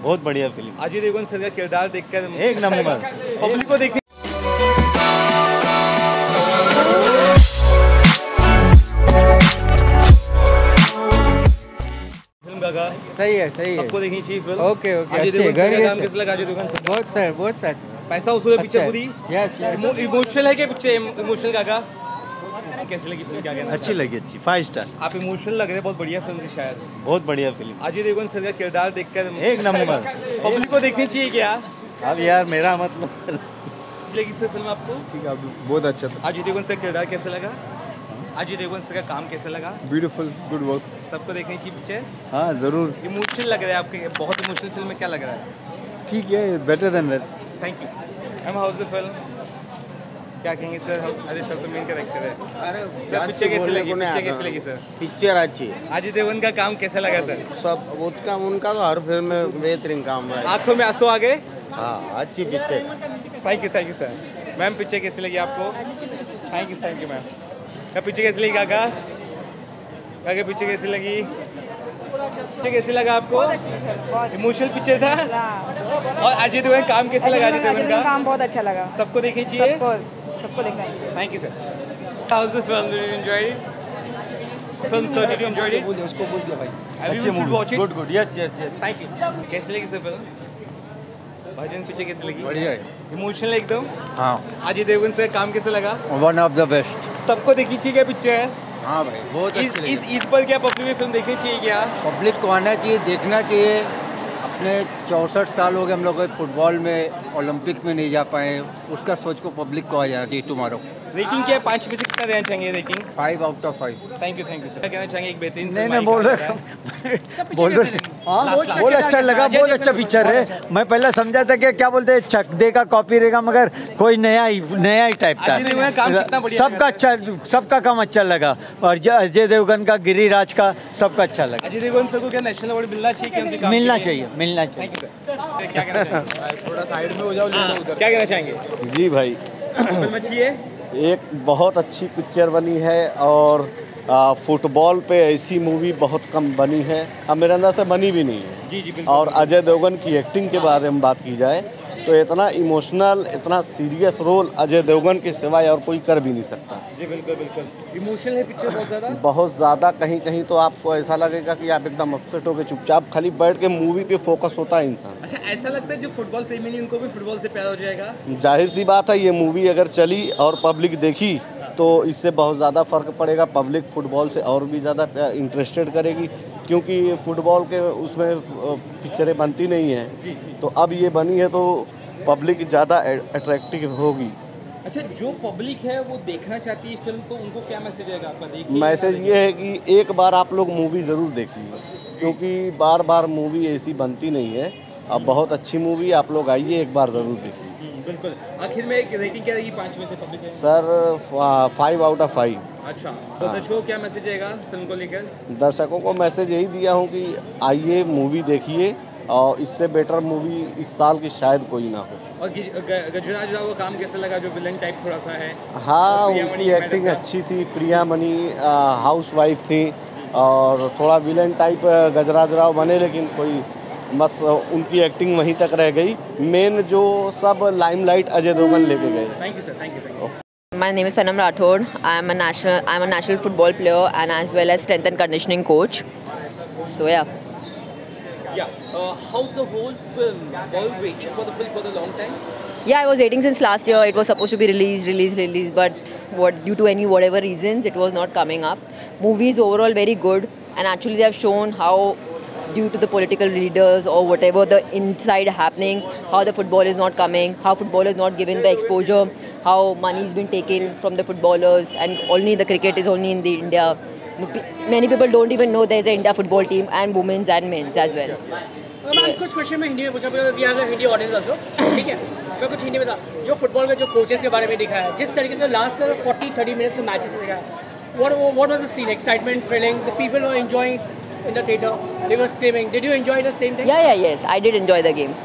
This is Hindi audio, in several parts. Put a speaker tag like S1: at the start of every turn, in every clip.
S1: बहुत बढ़िया फिल्म।
S2: अजय देवगन सर का किरदार देखकर
S1: एक नंबर।
S2: पब्लिक को देखने
S3: सही है
S2: सबको देखनी चाहिए film.
S3: Okay
S2: Ajay Devgn sir का काम कैसा लगा? अजय देवगन सर
S3: बहुत सर
S2: पैसा उसूल है पिक्चर पूरी।
S3: यस
S2: इमोशनल है क्या पिक्चर? इमोशनल काका कैसी लगी फिल्म? क्या कहना?
S1: अच्छी लगी, अच्छी 5 स्टार।
S2: आप इमोशनल लग रहे हैं, बहुत बढ़िया फिल्म थी शायद।
S1: बहुत बढ़िया फिल्म।
S2: अजय देवगन सर का किरदार देखकर
S1: एक नंबर।
S2: पब्लिक को देखनी चाहिए क्या?
S1: अब यार मेरा मतलब
S2: लगी सर फिल्म आपको?
S4: ठीक है, बहुत अच्छा था।
S2: अजय देवगन सर का किरदार कैसा लगा? अजय देवगन सर का काम कैसा लगा?
S4: Beautiful, good work.
S2: सबको देखनी चाहिए पिक्चर।
S4: हाँ जरूर।
S2: इमोशनल लग रहा है आपके, बहुत इमोशनल फिल्म में क्या लग रहा है?
S4: ठीक है, better than that.
S2: Thank you ma'am. How's the film क्या कहेंगे सर? अजय सर तो मेन कैरेक्टर है।
S5: अरे
S2: सर पिक्चर कैसी लगी? पिक्चर कैसी लगी सर?
S5: पिक्चर अच्छी है।
S2: अजय देवगन का काम कैसा लगा सर?
S5: सब उनका तो हर फिल्म में बेहतरीन काम रहा है।
S2: आंखों में आंसू आ गए?
S5: हाँ, अच्छी picture.
S2: Thank you sir. Ma'am picture कैसी लगी आपको? Thank you ma'am. क्या पिक्चर कैसी लगी काका? काका पिक्चर कैसी लगी? पिक्चर कैसी लगा आपको? इमोशनल पिक्चर था। और अजय देवगन काम कैसा लगा? अजय देवगन का
S6: काम बहुत अच्छा लगा।
S2: सबको देखनी चाहिए।
S6: सबको देखना चाहिए।
S2: Thank you sir. How's the film? Did you enjoy it? Film sir did you enjoy it?
S4: उसको बोल दिया भाई।
S2: अच्छी movie. Watch it.
S4: Good, yes.
S2: Thank you. कैसी लगी सर फिल्म? भजन पिक्चर कैसी लगी?
S4: बढ़िया है।
S2: इमोशनल एकदम।
S4: हाँ,
S2: अजय देवगन से काम कैसा लगा?
S4: One of the best.
S2: सबको देखनी चाहिए क्या पिक्चर?
S4: हाँ भाई, बहुत अच्छी।
S2: इस ईद पर क्या पब्लिक में फिल्म देखनी चाहिए क्या?
S4: पब्लिक को आना चाहिए, देखना चाहिए। अपने 64 साल हो गए हम लोग फुटबॉल में, ओलंपिक में नहीं जा पाए, उसका सोच को पब्लिक को आ जाना चाहिए टुमारो।
S2: रेटिंग क्या है? 5 में से कितना देना चाहेंगे rating?
S4: 5 out of 5।
S2: Thank you sir. क्या कहना चाहेंगे? एक बेहतरीन
S3: नहीं बोल रहा बहुत अच्छा लगा, बहुत अच्छा पिक्चर है। मैं पहले समझा था कि क्या बोलते हैं चक दे का कॉपी रहेगा, मगर कोई नया ही टाइप था। सबका काम अच्छा लगा। और अजय देवगन का, गिरिराज का, सबका अच्छा लगा।
S2: अजय देवगन सर को क्या नेशनल अवार्ड मिलना चाहिए?
S3: मिलना चाहिए।
S2: क्या कहना चाहेंगे? थोड़ा साइड में हो जाओ। क्या कहना चाहेंगे?
S1: जी भाई,
S2: फिल्म अच्छी है।
S1: एक बहुत अच्छी पिक्चर बनी है और फुटबॉल पे ऐसी मूवी बहुत कम बनी है, अब मेरे अंदर से बनी भी नहीं है।
S2: जी बिल्कुल।
S1: और अजय देवगन की एक्टिंग के बारे में बात की जाए तो इतना इमोशनल, इतना सीरियस रोल अजय देवगन के सिवाय और कोई कर भी नहीं सकता।
S2: जी बिल्कुल। इमोशनल है पिक्चर
S1: बहुत ज़्यादा। कहीं तो आपको ऐसा लगेगा कि आप एकदम अपसेट होकर चुपचाप खाली बैठ के मूवी पे फोकस होता है इंसान।
S2: अच्छा, ऐसा लगता है जो फुटबॉल प्रेमी नहीं उनको भी फुटबॉल से प्यार हो जाएगा?
S1: जाहिर सी बात है, ये मूवी अगर चली और पब्लिक देखी तो इससे बहुत ज़्यादा फ़र्क पड़ेगा। पब्लिक फुटबॉल से और भी ज़्यादा इंटरेस्टेड करेगी, क्योंकि फुटबॉल के उसमें पिक्चरें बनती नहीं हैं। तो अब ये बनी है तो पब्लिक ज़्यादा अट्रैक्टिव होगी।
S2: अच्छा, जो पब्लिक है वो देखना चाहती है फिल्म, तो उनको क्या मैसेज रहेगा आपका? देखिए,
S1: मैसेज ये है कि एक बार आप लोग मूवी ज़रूर देखिए, क्योंकि बार बार मूवी ऐसी बनती नहीं है। अब बहुत अच्छी मूवी, आप लोग आइए, एक बार ज़रूर देखिए।
S2: बिल्कुल। आखिर में एक रेटिंग क्या रहेगी 5 में से पब्लिक है?
S1: Sir 5 out of 5।
S2: अच्छा, तो दर्शकों को क्या मैसेज रहेगा फिल्म को लेकर?
S1: दर्शकों को मैसेज यही दिया हूँ कि आइए मूवी देखिए, और इससे बेटर मूवी इस साल की शायद कोई ना हो।
S2: और गजराज राव का काम कैसा लगा, जो विलन टाइप थोड़ा सा है?
S1: हाँ, उनकी एक्टिंग अच्छी थी। प्रिया मणि हाउस वाइफ थी और थोड़ा विलन टाइप गजराज राव बने, लेकिन कोई बस उनकी एक्टिंग वहीं तक रह गई। मेन जो सब लाइमलाइट अजय देवगन लेके गए।
S2: Thank you sir.
S7: My name is Sanam Rathod. I'm a national football player and as well as strength and conditioning coach. So yeah.
S2: How's the whole film? Were you waiting for the film for a long time?
S7: Yeah, I was waiting since last year. It was supposed to be released, but due to whatever reasons, it was not coming up. Movie is overall very good, and actually they have shown how, due to the political leaders or whatever the inside happening, how the football is not coming, how football is not given the exposure, how money is being taken from the footballers, and only the cricket is only in the India. Many people don't even know there's an India football team and women's and men's as well.
S6: कुछ क्वेश्चन मैं हिंदी में पूछा, हिंदी ऑडियंस आल्सो, ठीक है? मैं कुछ हिंदी में था, जो फुटबॉल के जो कोचेस के बारे में दिखाया है, जिस तरीके से लास्ट का 40-30 मिनट्स के मैचेस दिखाया, what was the scene? Excitement, thrilling, the people were enjoying in the theater, they were screaming. Did you enjoy the same thing?
S7: Yes, I did enjoy the game.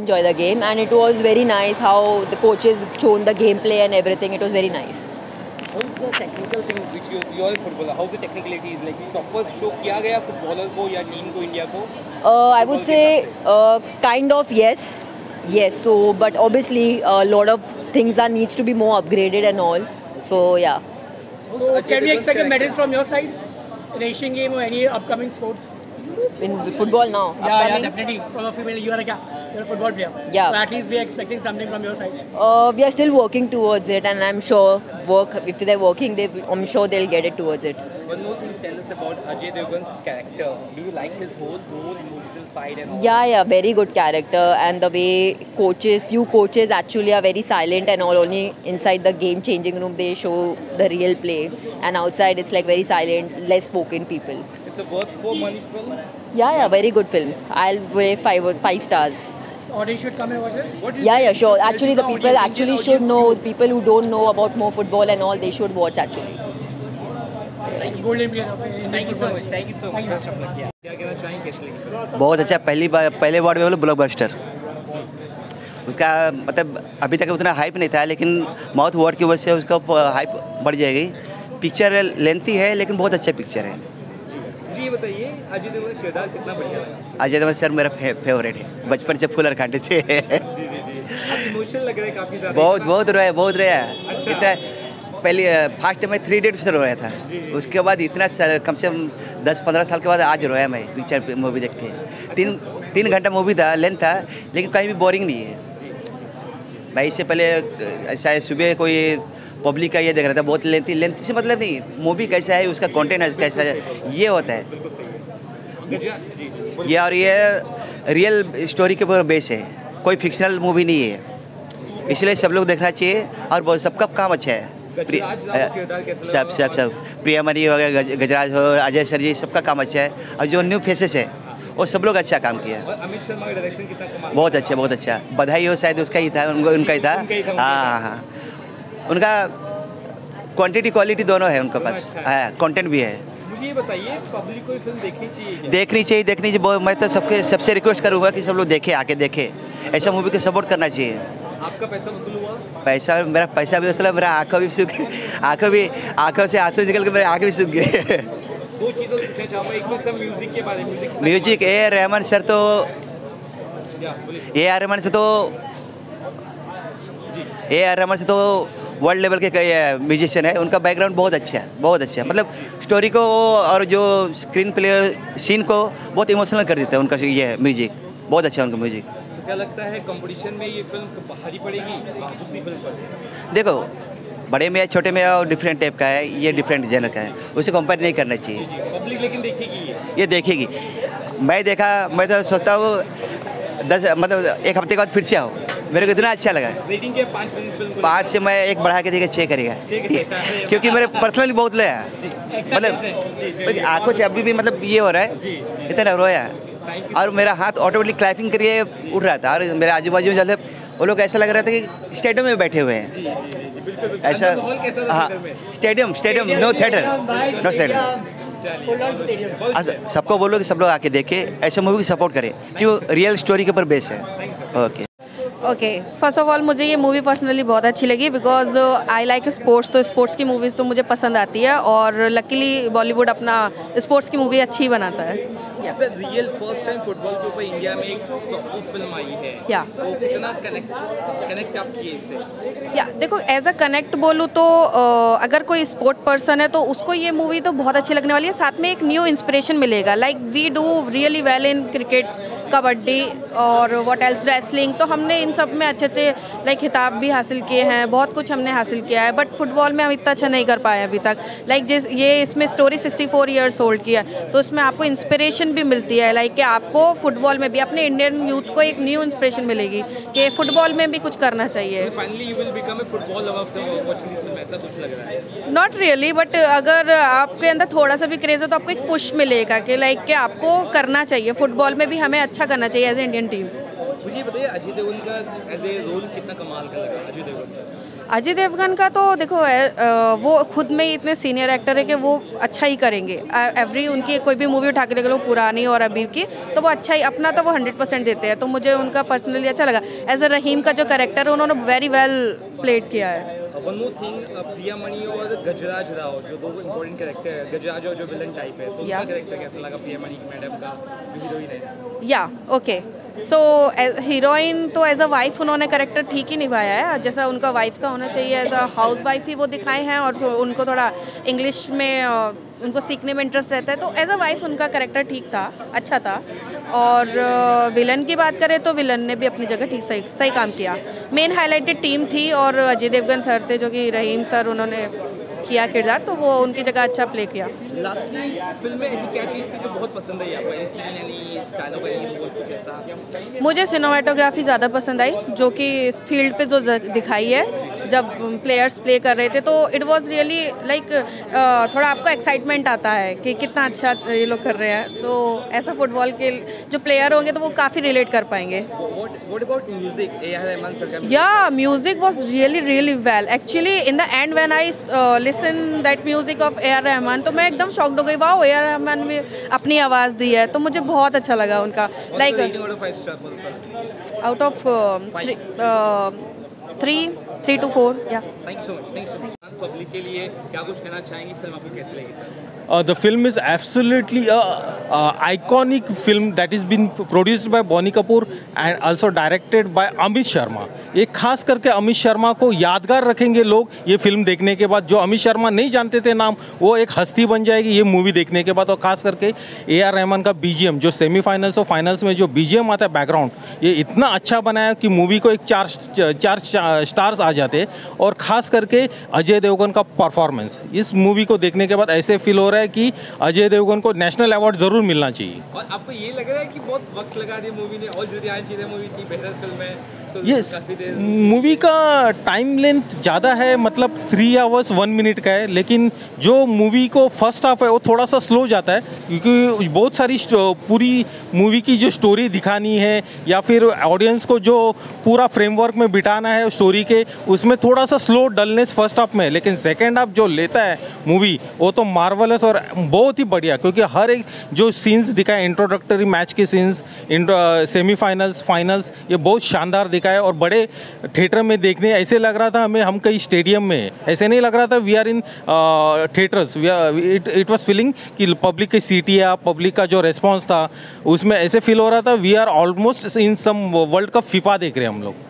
S7: And it was very nice how the coaches shown the gameplay and everything. It was very nice.
S2: How is the technical thing which you are a footballer? How is the technicalities like proper show किया गया फुटबॉलर को या टीम को इंडिया को?
S7: I would say kind of yes. So but obviously a lot of things are needs to be more upgraded and all. So yeah.
S6: So can we expect a medal from your side in Asian game or any upcoming sports?
S7: In football now.
S6: Yeah, definitely. From a female, you're a football player.
S7: Yeah.
S6: So at least we are expecting something from your side.
S7: We are still working towards it, and I'm sure if they're working, I'm sure they'll get it towards it.
S2: One more thing, tell us about Ajay Devgan's character. Do you like his whole emotional side and all?
S7: Yeah, very good character, and the way few coaches actually are very silent and all. Only inside the game changing room they show the real play, and outside it's like very silent, less spoken people.
S2: It's a worth for money film.
S7: Yeah, very good film. I'll rate 5 stars.
S6: Audience should come and watch this.
S7: Yeah, sure. Actually, the people actually should know. People who don't know about more football and all, they should watch actually.
S6: Golden player.
S2: Thank you so much. Thank you so much. Best of luck. क्या कहना चाहेंगे कैसे लगी?
S8: बहुत अच्छा, पहले वर्ड में बोलो ब्लॉकबस्टर। उसका मतलब अभी तक उतना हाइप नहीं था, लेकिन माउथ वर्ड की वजह से उसका हाइप बढ़ जाएगी। पिक्चर लेंथी है लेकिन बहुत अच्छा पिक्चर है।
S2: जी ये बताइए अजय देवगन का किरदार कितना बढ़िया लगा?
S8: अजय देवगन सर मेरा फेवरेट है, बचपन से फुलर खाटे से।
S2: इमोशनल लग रहा है काफी ज़्यादा।
S8: बहुत रोया। इतना पहले फर्स्ट में 3 डेट से रोया था, उसके बाद इतना कम से कम 10-15 साल के बाद आज रोया मैं पिक्चर मूवी देख के। 3 घंटा मूवी था, लेंथ था, लेकिन कहीं भी बोरिंग नहीं है भाई। इससे पहले ऐसा सुबह कोई पब्लिक का ये देख रहा था, बहुत लेंथ से मतलब नहीं, मूवी कैसा है, उसका कंटेंट कैसा है, ये होता है ये। और ये रियल स्टोरी के ऊपर बेस है, कोई फिक्शनल मूवी नहीं है, इसलिए सब लोग देखना चाहिए। और बहुत सबका काम अच्छा है, सब प्रियामणि वगैरह, गजराज हो, अजय सर जी, सबका काम अच्छा है। और जो न्यू फेसेस है वो सब लोग अच्छा काम किया।
S2: अमित शर्मा का डायरेक्शन कितना कमाल?
S8: बहुत अच्छा। बधाई हो, शायद उसका ही था, उनका ही था। हाँ, उनका क्वांटिटी क्वालिटी दोनों है उनके पास। हाँ, कंटेंट भी है।
S2: मुझे ये बताइए पब्लिक को ये फिल्म देखनी चाहिए?
S8: देखनी चाहिए। मैं तो सबसे रिक्वेस्ट करूँगा कि सब लोग देखें, आके देखें, ऐसा मूवी को सपोर्ट करना चाहिए।
S2: आपका पैसा वसूल हुआ?
S8: मेरा पैसा भी वसूला, मेरा आंखों से आंसू निकल के मेरे आंखें भी सूख गए।
S2: 2 चीज़ें पूछना चाहूँगा, एक तो इसका म्यूजिक के बारे में।
S8: म्यूजिक ए रहमान सर तो रहमान से तो वर्ल्ड लेवल के म्यूजिशियन है। उनका बैकग्राउंड बहुत अच्छा है, मतलब स्टोरी को और जो स्क्रीन प्ले सीन को बहुत इमोशनल कर देता है उनका ये म्यूजिक। बहुत अच्छा है उनका म्यूजिक।
S2: तो क्या लगता है कंपटीशन में ये फिल्म भारी पड़ेगी दूसरी फिल्म पर?
S8: देखो, बड़े में या छोटे में और डिफरेंट टाइप का है, ये डिफरेंट जेनर का है, उसे कंपेयर नहीं करना चाहिए।
S2: पब्लिक लेकिन देखेगी
S8: ये देखेगी। मैं तो सोचता हूँ 1 हफ्ते के बाद फिर से आओ, मेरे को इतना अच्छा लगा।
S2: रेटिंग क्या 5 पे इस फिल्म को?
S8: 5 से मैं 1 बढ़ा के देगा 6 करेगा, क्योंकि मेरे पर्सनली बहुत लया, मतलब आंखों से अभी भी मतलब ये हो रहा है, इतना रोया। और मेरा हाथ ऑटोमेटिक क्लैपिंग करके उठ रहा था, और मेरे आजू बाजू में जब वो लोग ऐसा लग रहा था कि स्टेडियम में बैठे हुए हैं ऐसा। हाँ, stadium, no theatre, no stadium. सबको बोलो कि सब लोग आके देखें, ऐसे मूवी की सपोर्ट करें, क्यों रियल स्टोरी के ऊपर बेस है।
S9: ओके, फर्स्ट ऑफ ऑल मुझे ये मूवी पर्सनली बहुत अच्छी लगी, बिकॉज आई लाइक स्पोर्ट्स, तो स्पोर्ट्स की मूवीज़ तो मुझे पसंद आती है, और लकीली बॉलीवुड अपना स्पोर्ट्स की मूवी अच्छी ही बनाता है।
S2: रियल फर्स्ट टाइम फुटबॉल के ऊपर इंडिया में एक फिल्म आई है, तो कितना कनेक्ट आप किए इससे?
S9: या देखो, एज अ कनेक्ट बोलूँ तो अगर कोई स्पोर्ट पर्सन है तो उसको ये मूवी तो बहुत अच्छी लगने वाली है। साथ में एक न्यू इंस्पिरेशन मिलेगा, like we do really well in cricket, kabaddi और व्हाट एल्स, रेसलिंग, तो हमने इन सब में अच्छे लाइक खिताब भी हासिल किए हैं, बहुत कुछ हमने हासिल किया है, बट फुटबॉल में हम इतना अच्छा नहीं कर पाए अभी तक। लाइक ये इसमें स्टोरी 64 ईयर्स ओल्ड की है, तो उसमें आपको इंस्पिरेशन भी मिलती है, लाइक कि आपको फुटबॉल में भी अपने इंडियन यूथ को एक न्यू इंस्पिरेशन मिलेगी कि फुटबॉल में भी कुछ करना चाहिए।
S2: Finally you will become a football lover after watching this film, ऐसा कुछ लग रहा है?
S9: नॉट रियली, बट अगर आपके अंदर थोड़ा सा भी क्रेज हो तो आपको एक पुश मिलेगा कि लाइक कि आपको करना चाहिए, फुटबॉल में भी हमें अच्छा करना चाहिए एज ए इंडियन टीम।
S2: मुझे बताइए अजय देवगन का एज ए रोल कितना कमाल का लगा?
S9: अजय देवगन का तो देखो, वो खुद में ही इतने सीनियर एक्टर है कि वो अच्छा ही करेंगे। एवरी उनकी कोई भी मूवी उठा के देख लो, पुरानी और अभी की, तो वो अच्छा ही अपना तो वो 100% देते हैं, तो मुझे उनका पर्सनली अच्छा लगा। एज ए रहीम का जो कैरेक्टर है उन्होंने वेरी वेल प्लेड किया है।
S2: वन मोर थिंग, प्रियामणि और गजराज राव जो दो इंपॉर्टेंट कैरेक्टर है, गजराज और जो विलन टाइप है, तो उनका कैरेक्टर कैसा लगा प्रियामणि मैडम का जो हीरोइन है?
S9: या ओके, सो हीरोइन तो एज अ वाइफ उन्होंने कैरेक्टर ठीक ही निभाया है, जैसा उनका वाइफ का होना चाहिए, एज अ हाउस वाइफ ही वो दिखाए हैं, और उनको थोड़ा इंग्लिश में उनको सीखने में इंटरेस्ट रहता है, तो एज अ वाइफ उनका कैरेक्टर ठीक था, अच्छा था। और विलन की बात करें तो विलन ने भी अपनी जगह ठीक सही काम किया। मेन हाईलाइटेड टीम थी और अजय देवगन सर थे जो कि रहीम सर उन्होंने किया किरदार, तो वो उनकी जगह अच्छा प्ले किया।
S2: लास्टली फिल्म में ऐसी क्या चीज़ थी जो बहुत पसंद आई आपको? Any scene, any dialogue, any role, कुछ ऐसा?
S9: मुझे सिनेमेटोग्राफी ज़्यादा पसंद आई, जो कि फील्ड पे जो दिखाई है जब प्लेयर्स प्ले कर रहे थे, तो इट वाज रियली लाइक थोड़ा आपको एक्साइटमेंट आता है कि कितना अच्छा ये लोग कर रहे हैं, तो ऐसा फुटबॉल के जो प्लेयर होंगे तो वो काफ़ी रिलेट कर पाएंगे।
S2: What about music? A.R. Rahman sir का?
S9: Yeah, music was really well. Actually, in the end when I listen that music of A.R. Rahman, तो मैं एकदम शॉक्ड हो गई, वाओ A.R. रहमान ने अपनी आवाज़ दी है, तो मुझे बहुत अच्छा लगा उनका। लाइक आउट ऑफ 3 to 4, या।
S2: Thank you so much. Public के लिए क्या कुछ कहना चाहेंगे? फिल्म आपको कैसी लगी sir?
S10: The film is absolutely a iconic film that is been produced by Bonnie Kapoor and also directed by Amit Sharma. ये खास करके अमित शर्मा को यादगार रखेंगे लोग ये फिल्म देखने के बाद। जो अमित शर्मा नहीं जानते थे नाम, वो एक हस्ती बन जाएगी ये मूवी देखने के बाद। और खास करके A.R. रहमान का BGM, जो सेमीफाइनल्स और फाइनल्स में जो BGM आता है बैकग्राउंड, ये इतना अच्छा बनाया कि मूवी को एक चार स्टार्स आ जाते। और ख़ास करके अजय देवगन का परफॉर्मेंस इस मूवी को देखने के बाद ऐसे फील हो रहा है कि अजय देवगन को नेशनल अवार्ड ज़रूर मिलना चाहिए।
S2: और आपको ये लग रहा है कि बहुत वक्त लगा दिया मूवी ने, और जल्दी आनी चाहिए मूवी, इतनी बेहतर फिल्म है?
S10: यस, मूवी का टाइम लेंथ ज़्यादा है, मतलब 3 hours 1 minute का है, लेकिन जो मूवी को फर्स्ट हाफ है वो थोड़ा सा स्लो जाता है, क्योंकि बहुत सारी पूरी मूवी की जो स्टोरी दिखानी है या फिर ऑडियंस को जो पूरा फ्रेमवर्क में बिठाना है स्टोरी के, उसमें थोड़ा सा स्लो डलनेस फर्स्ट हाफ में है। लेकिन सेकेंड हाफ जो लेता है मूवी, वो तो मार्वलस और बहुत ही बढ़िया, क्योंकि हर एक जो सीन्स दिखाए, इंट्रोडक्टरी मैच के सीन्स, सेमीफाइनल्स, फाइनल्स, ये बहुत शानदार दिखाए। और बड़े थिएटर में देखने ऐसे लग रहा था हमें, हम कहीं स्टेडियम में, ऐसे नहीं लग रहा था we are in theatres, it was feeling कि पब्लिक की सीटी है, पब्लिक का जो रिस्पॉन्स था उसमें ऐसे फील हो रहा था we are almost in some world cup FIFA देख रहे हैं हम लोग।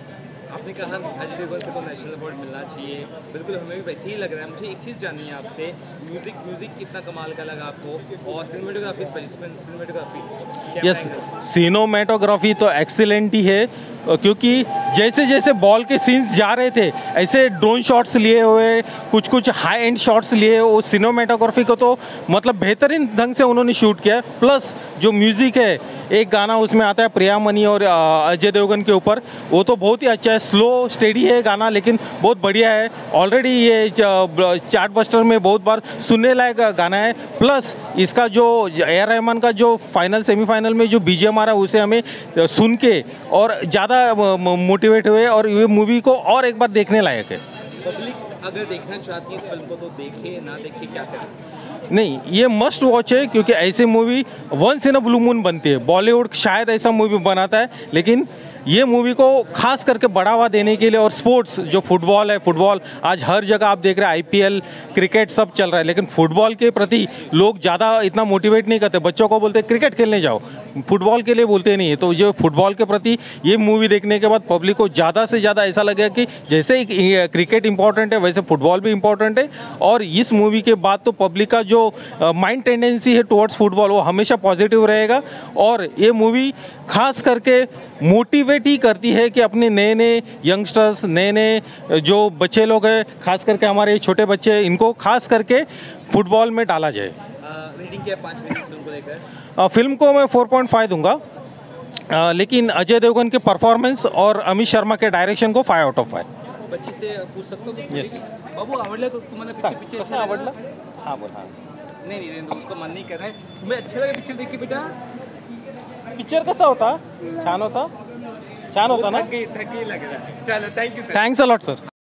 S2: आपने कहा अजय देवगन को नेशनल अवार्ड मिलना चाहिए, बिल्कुल हमें भी वैसे ही लग रहा है। मुझे एक चीज़ जाननी है आपसे, म्यूज़िक कितना कमाल का लगा आपको, और सिनेमेटोग्राफी, सिनेमेटोग्राफी?
S10: यस, सिनेमेटोग्राफी तो एक्सीलेंट ही है, क्योंकि जैसे जैसे बॉल के सीन्स जा रहे थे ऐसे ड्रोन शॉट्स लिए हुए, कुछ हाई एंड शॉट्स लिए, वो सिनेमेटोग्राफी को तो मतलब बेहतरीन ढंग से उन्होंने शूट किया। प्लस जो म्यूज़िक है, एक गाना उसमें आता है प्रियामणि और अजय देवगन के ऊपर, वो तो बहुत ही अच्छा है, स्लो स्टेडी है गाना लेकिन बहुत बढ़िया है। ऑलरेडी ये चार्ट बस्टर में बहुत बार सुनने लायक गाना है। प्लस इसका जो A.R. रहमान का जो फाइनल सेमीफाइनल में जो BGM आ रहा है, उसे हमें सुन के और ज़्यादा मोटिवेट हुए, और ये मूवी को और एक बार देखने लायक है।
S2: पब्लिक अगर देखना चाहती है इस फिल्म को तो देखे, ना देखे क्या करें?
S10: नहीं, ये मस्ट वॉच है, क्योंकि ऐसी movie once in a blue moon बनती है। बॉलीवुड शायद ऐसा मूवी बनाता है, लेकिन ये मूवी को खास करके बढ़ावा देने के लिए, और स्पोर्ट्स जो फुटबॉल है, फुटबॉल आज हर जगह आप देख रहे हैं, IPL, क्रिकेट सब चल रहा है, लेकिन फुटबॉल के प्रति लोग ज़्यादा इतना मोटिवेट नहीं करते। बच्चों को बोलते क्रिकेट खेलने जाओ, फुटबॉल के लिए बोलते नहीं है। तो जो फुटबॉल के प्रति ये मूवी देखने के बाद पब्लिक को ज़्यादा से ज़्यादा ऐसा लगेगा कि जैसे क्रिकेट इंपॉर्टेंट है वैसे फुटबॉल भी इंपॉर्टेंट है। और इस मूवी के बाद तो पब्लिक का जो माइंड टेंडेंसी है टुवर्ड्स फुटबॉल, वो हमेशा पॉजिटिव रहेगा। और ये मूवी खास करके मोटिवेट ही करती है कि अपने नए नए यंगस्टर्स, नए नए जो बच्चे लोग हैं, खास करके हमारे छोटे बच्चे, इनको खास करके फुटबॉल में डाला जाए।
S2: रेटिंग क्या 5 में इस फिल्म को लेकर?
S10: फिल्म को मैं 4.5 दूंगा, लेकिन अजय देवगन के परफॉर्मेंस और अमित शर्मा के डायरेक्शन को 5 out of 5।
S2: बच्ची से पूछ सकते हो बाबू आवडला तो तुम्हाला पिक्चर आवडला?
S10: हाँ बोल। हाँ
S2: नहीं उसको मन नहीं कर रहा है। तुम्हें अच्छा लगा पिक्चर देख के बेटा?
S10: पिक्चर कसा होता? छान होता ना?
S2: थकी लग रहा है। चलो thank you sir.
S10: Thanks a lot sir.